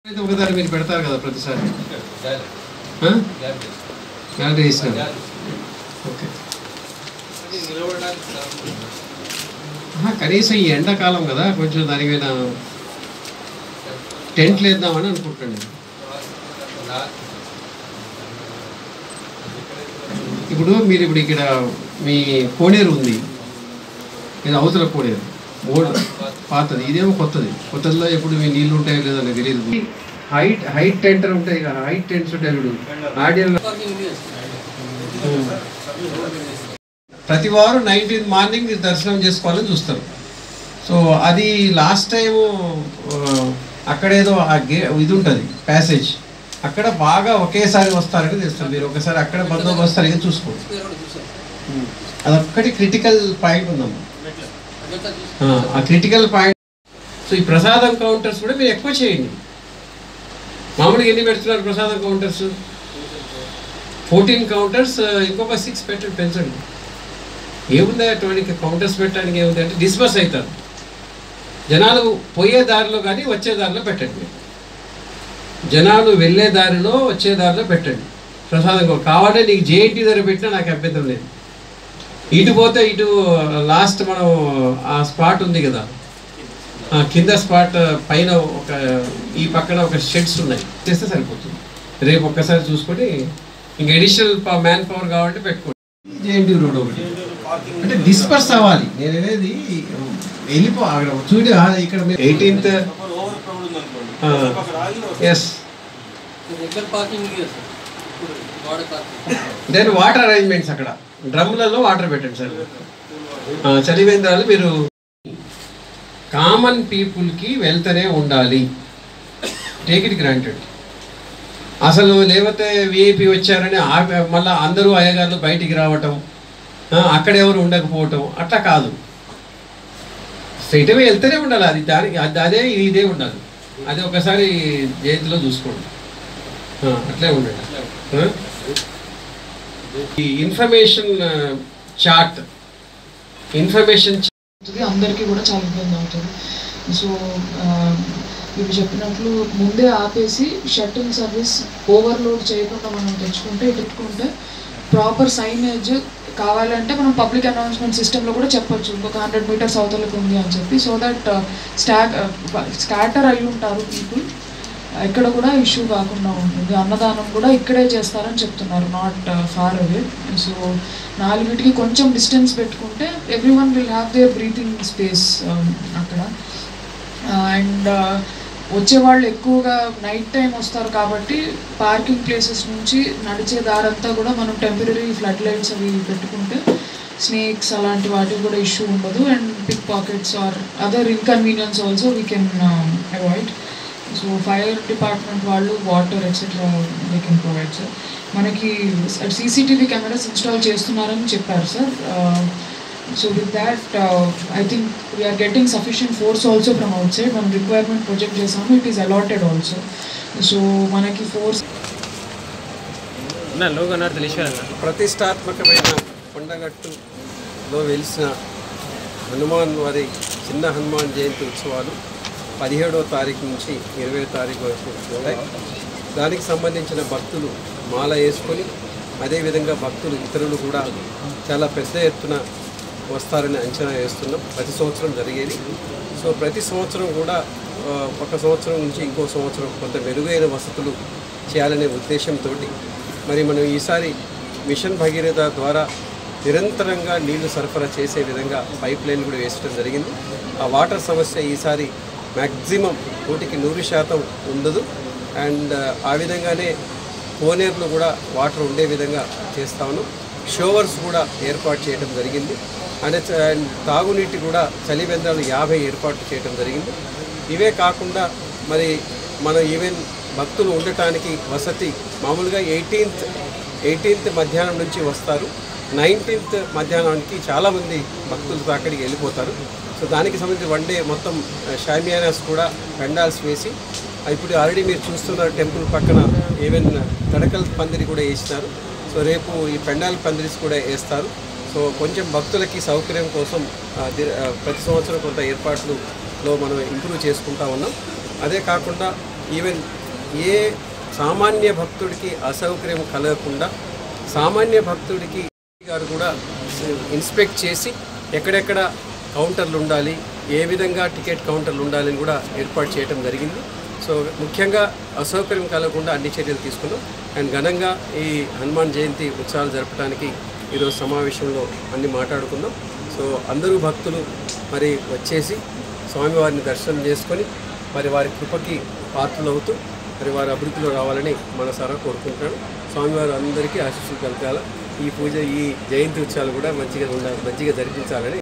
ఒకసారి మీరు పెడతారు కదా ప్రతిసారి గ్యాలరీ వేసినారు. ఓకే, కనీసం ఈ ఎండాకాలం కదా కొంచెం దాని మీద టెంట్లు వేద్దామని అనుకుంటున్నాను. ఇప్పుడు మీరు ఇక్కడ మీ కోనేరు ఉంది, ఇది అవతల కోనేరు పాతది, ఇదేమో కొత్తదిలో ఎప్పుడు మీ నీళ్ళు ఉంటాయో లేదో నాకు తెలియదు. హైట్ టెంట్ ఉంటాయి కదా, హైట్ టెంట్స్ ఉంటాయి. ఇప్పుడు ఆడియల్ ప్రతి వారం 19th మార్నింగ్ మీరు దర్శనం చేసుకోవాలని చూస్తారు. సో అది లాస్ట్ టైము అక్కడేదో ఇది ఉంటుంది ప్యాసేజ్, అక్కడ బాగా ఒకేసారి వస్తారని తెలుస్తుంది. మీరు ఒకసారి అక్కడ బందోబస్తు అనేది చూసుకోండి. అదొక్కటి క్రిటికల్ పాయింట్ ఉందమ్మా, ఆ క్రిటికల్ పాయింట్. సో ఈ ప్రసాదం కౌంటర్స్ కూడా మీరు ఎక్కువ చేయండి. మామూలుగా ఎన్ని పెడుతున్నారు ప్రసాదం కౌంటర్స్? 14 కౌంటర్స్, ఇంకొక 6 పెంచండి. ఏముంది 20 కౌంటర్స్ పెట్టడానికి ఏముంది అంటే డిస్బర్స్ అవుతారు జనాలు. పోయే దారిలో కానీ వచ్చే దారిలో పెట్టండి. జనాలు వెళ్ళే దారిలో వచ్చే దారిలో పెట్టండి ప్రసాదం. కావాలంటే నీకు జేఎన్టీ దగ్గర పెట్టినా నాకు అభ్యంతరం లేదు. ఇటు పోతే ఇటు లాస్ట్ మనం ఆ స్పాట్ ఉంది కదా, కింద స్పాట్ పైన ఒక ఈ పక్కన ఒక షెడ్స్ ఉన్నాయి, చేస్తే సరిపోతుంది. రేపు ఒక్కసారి చూసుకొని ఇంక అడిషనల్ మ్యాన్ పవర్ కావాలంటే పెట్టుకోండి. జేఎన్టీ రోడ్ ఒకటి అంటే డిస్పర్స్ అవ్వాలి. నేను అనేది అక్కడ చూడు ఇక్కడ 18th yes then water arrangements అక్కడ డ్రమ్లలో వాటర్ పెట్టండి సార్. చలివేంద్రాలు మీరు కామన్ పీపుల్కి వెళ్తూనే ఉండాలి, టేక్ ఇట్ గ్రాంటెడ్. అసలు లేకపోతే విఐపి వచ్చారని మళ్ళీ అందరూ అయ్యగారులు బయటికి రావటం, అక్కడెవరు ఉండకపోవటం అట్లా కాదు. స్ట్రైట్వే వెళ్తూనే ఉండాలి. అది దానికి అదే ఇదే ఉండాలి. అది ఒకసారి జయంతిలో చూసుకోండి, అట్లే ఉండండి. ఈ ఇన్ఫర్మేషన్ చార్ట్ అందరికీ కూడా చాలా ఇబ్బంది అవుతుంది. సో ఇవి చెప్పినట్లు ముందే ఆపేసి షటిల్ సర్వీస్ ఓవర్లోడ్ చేయకుండా మనం పెట్టుకుంటే ప్రాపర్ సైనేజ్ కావాలంటే మనం పబ్లిక్ అనౌన్స్మెంట్ సిస్టంలో కూడా చెప్పొచ్చు, ఇంకొక 100 meters అవతలకు ఉంది అని చెప్పి. సో దట్ స్కాటర్ అయి ఉంటారు పీపుల్, ఎక్కడ కూడా ఇష్యూ కాకుండా ఉంటుంది. అన్నదానం కూడా ఇక్కడే చేస్తారని చెప్తున్నారు, నాట్ ఫార్ అవే. సో 4కి కొంచెం డిస్టెన్స్ పెట్టుకుంటే everyone will have their breathing space అక్కడ. అండ్ వచ్చేవాళ్ళు ఎక్కువగా నైట్ టైం వస్తారు కాబట్టి పార్కింగ్ ప్లేసెస్ నుంచి నడిచే దారంతా కూడా మనం టెంపరీ ఫ్లడ్ లైట్స్ అవి పెట్టుకుంటే స్నేక్స్ అలాంటి వాటికి కూడా ఇష్యూ ఉండదు. And pickpockets or other inconvenience also we can avoid. So fire department వాళ్ళు water etcetera we can provide sir. మనకి సీసీటీవీ కెమెరాస్ ఇన్స్టాల్ చేస్తున్నారని చెప్పారు sir. So with that, I think we are getting sufficient force also from outside. One requirement project చేసాము, it is allotted also. So మనకి force ప్రతిష్టాత్మకమైన కొండగట్టులో వెలిసిన హనుమాన్ వారి చిన్న హనుమాన్ జయంతి ఉత్సవాలు 17వ తారీఖు నుంచి 20వ తారీఖు వరకు ఉంటాయి. దానికి సంబంధించిన భక్తులు మాల వేసుకొని, అదేవిధంగా భక్తులు ఇతరులు కూడా చాలా పెద్ద ఎత్తున వస్తారని అంచనా వేస్తున్నాం. ప్రతి సంవత్సరం జరిగేది. సో ప్రతి సంవత్సరం కూడా ఒక సంవత్సరం నుంచి ఇంకో సంవత్సరం కొంత మెరుగైన వసతులు చేయాలనే ఉద్దేశంతో మరి మనం ఈసారి మిషన్ భగీరథ ద్వారా నిరంతరంగా నీళ్లు సరఫరా చేసే విధంగా పైప్ లైన్ కూడా వేసడం జరిగింది. ఆ వాటర్ సమస్య ఈసారి మ్యాక్సిమం 100% ఉండదు. అండ్ ఆ విధంగానే కోనేరులో కూడా వాటర్ ఉండే విధంగా చేస్తా ఉన్నాం. షోవర్స్ కూడా ఏర్పాటు చేయడం జరిగింది. అండ్ తాగునీటి కూడా చలివేంద్రాలు 50 ఏర్పాటు చేయడం జరిగింది. ఇవే కాకుండా మరి మన ఈవెన్ భక్తులు ఉండటానికి వసతి మామూలుగా 18th మధ్యాహ్నం నుంచి వస్తారు, 19th మధ్యాహ్నానికి చాలామంది భక్తులు అక్కడికి వెళ్ళిపోతారు. సో దానికి సంబంధించి 1 day మొత్తం షామియానాస్ కూడా పెండాల్స్ వేసి, ఇప్పుడు ఆల్రెడీ మీరు చూస్తున్న టెంపుల్ పక్కన ఈవెన్ తడకల్ పందిరి కూడా వేసినారు. సో రేపు ఈ పెండాల్ పందిరిస్ కూడా వేస్తారు. సో కొంచెం భక్తులకి సౌకర్యం కోసం ప్రతి సంవత్సరం కొంత ఏర్పాట్లలో మనం ఇంప్రూవ్ చేసుకుంటా ఉన్నాం. అదే కాకుండా ఈవెన్ ఏ సామాన్య భక్తుడికి అసౌకర్యం కలగకుండా సామాన్య భక్తుడికి గారు కూడా ఇన్స్పెక్ట్ చేసి ఎక్కడెక్కడ కౌంటర్లు ఉండాలి, ఏ విధంగా టికెట్ కౌంటర్లు ఉండాలని కూడా ఏర్పాటు చేయడం జరిగింది. సో ముఖ్యంగా అసౌకర్యం కలగకుండా అన్ని చర్యలు తీసుకున్నాం. అండ్ ఘనంగా ఈ హనుమాన్ జయంతి ఉత్సవాలు జరపడానికి ఈరోజు సమావేశంలో అన్ని మాట్లాడుకుందాం. సో అందరూ భక్తులు మరి వచ్చేసి స్వామివారిని దర్శనం చేసుకొని మరి వారి కృపకి పాత్రలవుతూ మరి వారి అభివృద్ధిలో రావాలని మనసారా కోరుకుంటున్నాను. స్వామివారు అందరికీ ఆశీస్సులు కలగాల. ఈ పూజ, ఈ జయంతి ఉత్సవాలు కూడా మంచిగా జరిపించాలని